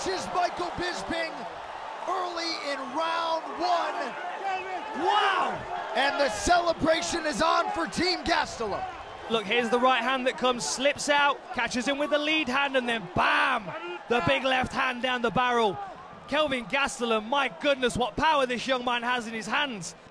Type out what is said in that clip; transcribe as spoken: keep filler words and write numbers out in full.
finishes Michael Bisping early in round one. Wow! And the celebration is on for Team Gastelum. Look, here's the right hand that comes, slips out, catches him with the lead hand, and then bam! The big left hand down the barrel. Kelvin Gastelum, my goodness, what power this young man has in his hands.